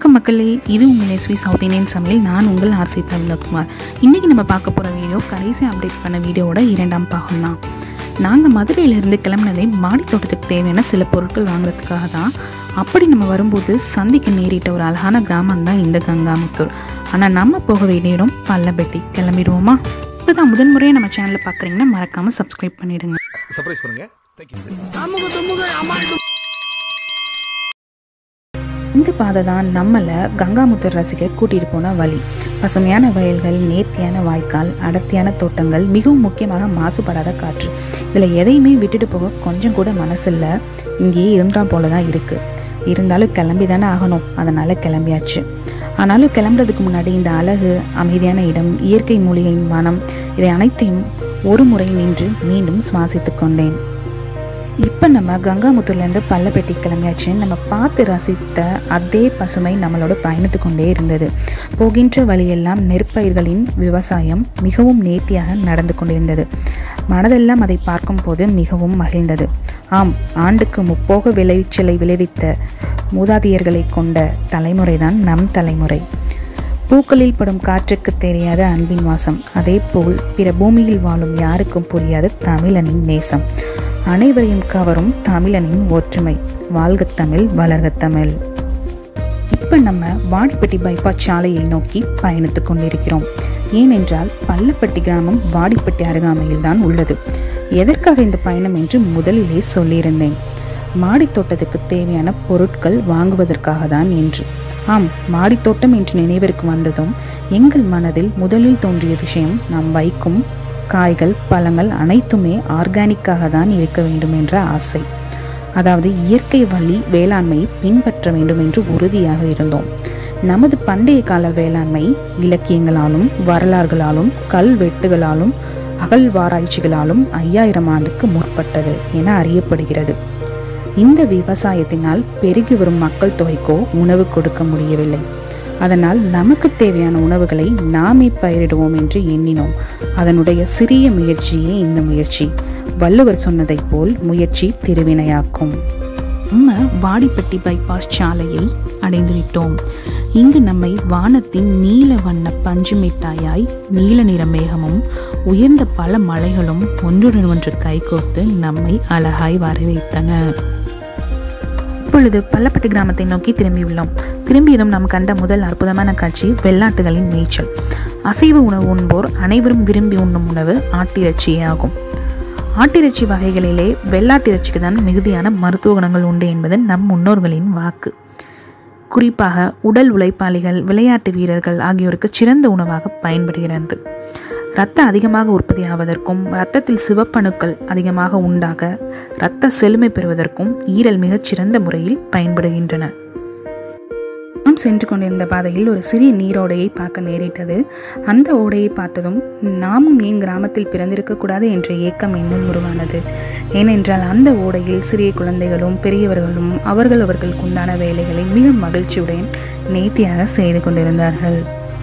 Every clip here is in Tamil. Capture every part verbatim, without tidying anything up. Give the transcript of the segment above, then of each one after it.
வணக்கம் மக்களே, இது உங்கள் எஸ்வி சவுத் இந்தியன் சமையல். நான் உங்கள் ஆர்சி தவிலகுமார். இன்றைக்கி நம்ம பார்க்க போகிற வீடியோ கடைசி அப்டேட் பண்ண வீடியோவோட இரண்டாம் பாகம் தான். நாங்கள் மதுரையிலேருந்து கிளம்பினதே மாடி தோட்டத்துக்கு தேவையான சில பொருட்கள் வாங்குறதுக்காக தான். அப்படி நம்ம வரும்போது சந்திக்கு நேரிட்ட ஒரு அழகான கிராமம் தான் இந்த கங்காமுத்தூர். ஆனால் நம்ம போக வேண்டிய இடம் பல்லப்பட்டி. கிளம்பிடுவோமா? இப்போ தான் முதன் முறையாக நம்ம சேனலில் பார்க்குறீங்கன்னா மறக்காமல் சப்ஸ்கிரைப் பண்ணிவிடுங்க. சர்ப்ரைஸ் பண்ணுங்க. இந்த பாதை தான் நம்மளை கங்காமுத்தூர் ரசிக்க கூட்டிகிட்டு போன வழி. பசுமையான வயல்கள், நேர்த்தியான வாய்க்கால், அடர்த்தியான தோட்டங்கள், மிகவும் முக்கியமாக மாசுபடாத காற்று. இதில் எதையுமே விட்டுட்டு போக கொஞ்சம் கூட மனசில்லை. இங்கேயே இருந்தா போல தான் இருக்குது. இருந்தாலும் கிளம்பி தானே ஆகணும், அதனால் கிளம்பியாச்சு. ஆனாலும் கிளம்புறதுக்கு முன்னாடி இந்த அழகு, அமைதியான இடம், இயற்கை மூலிகையின் வனம், இதை அனைத்தையும் ஒரு முறை நின்று மீண்டும் சுவாசித்து கொண்டேன். இப்போ நம்ம கங்காமுத்தூர்லேருந்து பல்லப்பட்டி கிளம்பியாச்சு. நம்ம பார்த்து ரசித்த அதே பசுமை நம்மளோட பயணித்து கொண்டே இருந்தது. போகின்ற வழியெல்லாம் நெற்பயிர்களின் விவசாயம் மிகவும் நேர்த்தியாக நடந்து கொண்டிருந்தது. மனதெல்லாம் அதை பார்க்கும்போது மிகவும் மகிழ்ந்தது. ஆம், ஆண்டுக்கு முப்போக விளைச்சலை விளைவித்த மூதாதையர்களை கொண்ட தலைமுறை தான் நம் தலைமுறை. பூக்களில் படும் காற்றுக்கு தெரியாத அன்பின் வாசம், அதே போல் பிற பூமியில் வாழும் யாருக்கும் புரியாத தமிழனின் நேசம், அனைவரையும் கவரும் தமிழனின் ஒற்றுமை. வாழ்க தமிழ், வளர்க தமிழ். இப்போ நம்ம வாடிப்பட்டி பைபாஸ் சாலையை நோக்கி பயணித்து கொண்டிருக்கிறோம். ஏனென்றால் பல்லப்பட்டி கிராமம் வாடிப்பட்டி அருகாமையில் தான் உள்ளது. எதற்காக இந்த பயணம் என்று முதலிலே சொல்லியிருந்தேன். மாடித்தோட்டத்துக்கு தேவையான பொருட்கள் வாங்குவதற்காக தான் என்று. ஆம், மாடித்தோட்டம் என்று நினைவிற்கு வந்ததும் எங்கள் மனதில் முதலில் தோன்றிய விஷயம், நாம் வைக்கும் காய்கள், பழங்கள் அனைத்துமே ஆர்கானிக்காக தான் இருக்க வேண்டும் என்ற ஆசை. அதாவது இயற்கை வழி வேளாண்மையை பின்பற்ற வேண்டும் என்று உறுதியாக இருந்தோம். நமது பண்டைய கால வேளாண்மை இலக்கியங்களாலும் வரலாறுகளாலும் கல்வெட்டுகளாலும் அகழ்வாராய்ச்சிகளாலும் ஐயாயிரம் ஆண்டுக்கு முற்பட்டது என அறியப்படுகிறது. இந்த விவசாயத்தினால் பெருகி வரும் மக்கள் தொகைக்கோ உணவு கொடுக்க முடியவில்லை. அதனால் நமக்கு தேவையான உணவுகளை நாமே பயிரிடுவோம் என்று எண்ணினோம். அதனுடைய சிறிய முயற்சியே இந்த முயற்சி. வள்ளுவர் சொன்னதை போல் முயற்சி திருவினையாக்கும். நம்ம வாடிப்பட்டி பைபாஸ் சாலையை அடைந்துவிட்டோம். இங்கு நம்மை வானத்தின் நீல வண்ண பஞ்சு மிட்டாயாய் நீல நிற மேகமும் உயர்ந்த பல மலைகளும் ஒன்றுடன் ஒன்று கைகோர்த்து நம்மை அழகாய் வரவைத்தன. இப்பொழுது பல்லப்பட்டி கிராமத்தை நோக்கி திரும்பியுள்ளோம். திரும்பியதும் நாம் கண்ட முதல் அற்புதமான காட்சி வெள்ளாட்டுகளின் மேய்ச்சல். அசைவ உணவு உண்போர் அனைவரும் விரும்பி உண்ணும் உணவு ஆட்டிறைச்சியே ஆகும். ஆட்டிறைச்சி வகைகளிலே வெள்ளாட்டிறைச்சிக்கு தான் மிகுதியான மருத்துவ குணங்கள் உண்டு என்பது நம் முன்னோர்களின் வாக்கு. குறிப்பாக உடல் உழைப்பாளிகள், விளையாட்டு வீரர்கள் ஆகியோருக்கு சிறந்த உணவாக பயன்படுகிறது. இரத்தம் அதிகமாக உற்பத்தி ஆவதற்கும், இரத்தத்தில் சிவப்பணுக்கள் அதிகமாக உண்டாக இரத்த செழுமை பெறுவதற்கும் ஈரல் மிகச்சிறந்த முறையில் பயன்படுகின்றன. நாம் சென்று கொண்டிருந்த பாதையில் ஒரு சிறிய நீரோடையை பார்க்க நேரிட்டது. அந்த ஓடையை பார்த்ததும் நாமும் ஏன் கிராமத்தில் பிறந்திருக்கக்கூடாது என்ற ஏக்கம் என்னுள் உருவானது. ஏனென்றால் அந்த ஓடையில் சிறிய குழந்தைகளும் பெரியவர்களும் அவர்கள் அவர்களுக்கு உண்டான வேலைகளை மிக மகிழ்ச்சியுடன் நேர்த்தியாக செய்து கொண்டிருந்தார்கள்.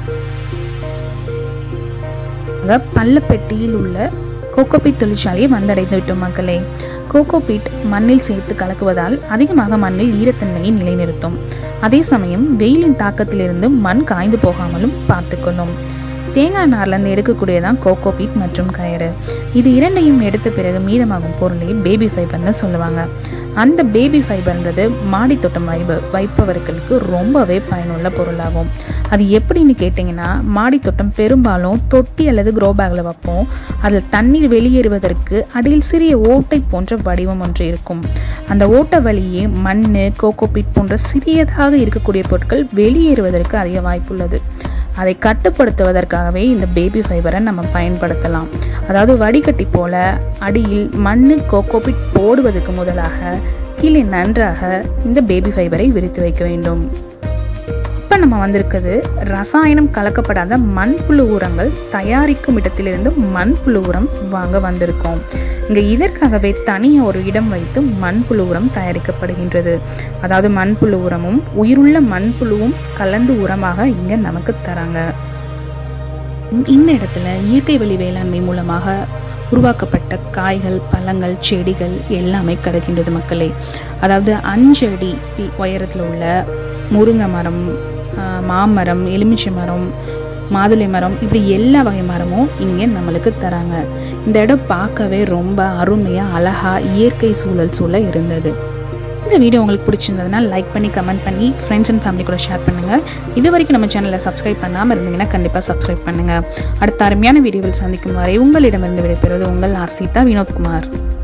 பல்லப்பட்டியில் உள்ள கோகோபீட் தொழிற்சாலையை வந்தடைந்து விட்டோம் மக்களே. கோகோபீட் மண்ணில் சேர்த்து கலக்குவதால் அதிகமாக மண்ணில் ஈரத்தன்மையை நிலைநிறுத்தும். அதே சமயம் வெயிலின் தாக்கத்திலிருந்து மண் காய்ந்து போகாமலும் பார்த்துக்கணும். தேங்காய் நார்லேருந்து எடுக்கக்கூடியதான் கோகோபீட் மற்றும் கயறு. இது இரண்டையும் எடுத்த பிறகு மீதமாகும் பொருளையே பேபி ஃபைபர்னு சொல்லுவாங்க. அந்த பேபி ஃபைபர்ன்றது மாடி தோட்டம் வைப வைப்பவர்களுக்கு ரொம்பவே பயனுள்ள பொருளாகும். அது எப்படின்னு கேட்டிங்கன்னா, மாடி தோட்டம் பெரும்பாலும் தொட்டி அல்லது க்ரோ பேக்கில் வைப்போம். அதில் தண்ணீர் வெளியேறுவதற்கு அடியில் சிறிய ஓட்டை போன்ற வடிவம் ஒன்று இருக்கும். அந்த ஓட்டை வழியே மண், கோகோபீட் போன்ற சிறியதாக இருக்கக்கூடிய பொருட்கள் வெளியேறுவதற்கு அதிக வாய்ப்புள்ளது. அதை கட்டுப்படுத்துவதற்காகவே இந்த பேபி ஃபைபரை நம்ம பயன்படுத்தலாம். அதாவது வடிகட்டி போல அடியில் மண், கோகோபீட் போடுவதற்கு முதலாக கீழே நன்றாக இந்த பேபி ஃபைபரை விரித்து வைக்க வேண்டும். இப்போ நம்ம வந்திருக்கிறது ரசாயனம் கலக்கப்படாத மண்புழு உரங்கள் தயாரிக்கும் இடத்திலிருந்து மண்புழு உரம் வாங்க வந்திருக்கோம். இங்கே இதற்காகவே தனியாக ஒரு இடம் வைத்து மண்புழு உரம் தயாரிக்கப்படுகின்றது. அதாவது மண்புழு உரமும் உயிருள்ள மண்புழுவும் கலந்து உரமாக இங்கே நமக்கு தராங்க. இந்த இடத்துல இயற்கை வழி வேளாண்மை மூலமாக உருவாக்கப்பட்ட காய்கள், பழங்கள், செடிகள் எல்லாமே கிடைக்கின்றது மக்களே. அதாவது அஞ்சு அடி உயரத்தில் உள்ள முருங்கை மரம், மாமரம், எலுமிச்சை மரம், மாதுளை மரம், இப்படி எல்லா வகை மரமும் இங்கே நம்மளுக்கு தராங்க. இந்த இடம் பார்க்கவே ரொம்ப அருமையாக அழகாக இயற்கை சூழல் சூழ இருந்தது. இந்த வீடியோ உங்களுக்கு பிடிச்சிருந்ததுன்னா லைக் பண்ணி கமெண்ட் பண்ணி ஃப்ரெண்ட்ஸ் அண்ட் ஃபேமிலி கூட ஷேர் பண்ணுங்கள். இது வரைக்கும் நம்ம சேனலை சப்ஸ்கிரைப் பண்ணாமல் இருந்தீங்கன்னா கண்டிப்பாக சப்ஸ்கிரைப் பண்ணுங்கள். அடுத்த அருமையான வீடியோவில் சந்திக்கும் வரை உங்களிடமிருந்து விடைபெறுவது உங்கள் ஆர்சிதா வினோத்குமார்.